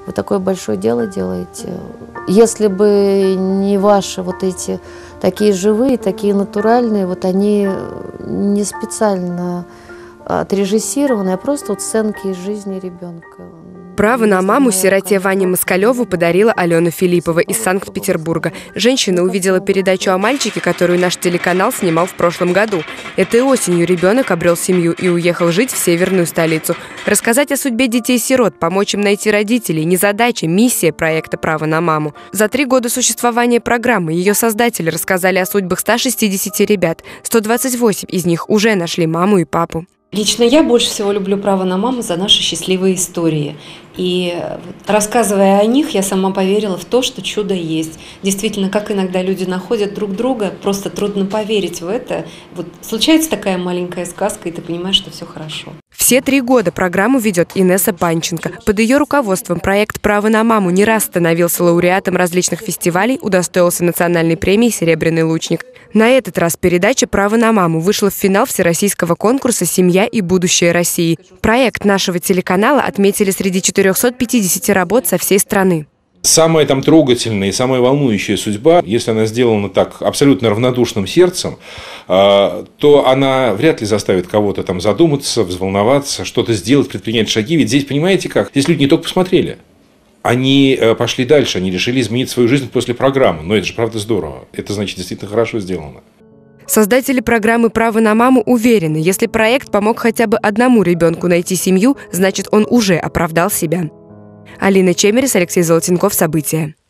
вы такое большое дело делаете. Если бы не ваши вот эти такие живые, такие натуральные, вот они не специально отрежиссированы, а просто вот сценки из жизни ребенка. Право на маму сироте Ване Москалеву подарила Алена Филиппова из Санкт-Петербурга. Женщина увидела передачу о мальчике, которую наш телеканал снимал в прошлом году. Этой осенью ребенок обрел семью и уехал жить в северную столицу. Рассказать о судьбе детей-сирот, помочь им найти родителей – не задача, миссия проекта «Право на маму». За 3 года существования программы ее создатели рассказали о судьбах 160 ребят. 128 из них уже нашли маму и папу. Лично я больше всего люблю «Право на маму» за наши счастливые истории. И рассказывая о них, я сама поверила в то, что чудо есть. Действительно, как иногда люди находят друг друга, просто трудно поверить в это. Вот случается такая маленькая сказка, и ты понимаешь, что все хорошо. Все 3 года программу ведет Инесса Панченко. Под ее руководством проект «Право на маму» не раз становился лауреатом различных фестивалей, удостоился национальной премии «Серебряный лучник». На этот раз передача «Право на маму» вышла в финал всероссийского конкурса «Семья и будущее России». Проект нашего телеканала отметили среди 450 работ со всей страны. Самая там трогательная и самая волнующая судьба, если она сделана так абсолютно равнодушным сердцем, то она вряд ли заставит кого-то там задуматься, взволноваться, что-то сделать, предпринять шаги. Ведь здесь, понимаете как, здесь люди не только посмотрели, они пошли дальше, они решили изменить свою жизнь после программы. Но это же правда здорово, это значит действительно хорошо сделано. Создатели программы «Право на маму» уверены, если проект помог хотя бы одному ребенку найти семью, значит, он уже оправдал себя. Алина Чемерис, Алексей Золотенков. События.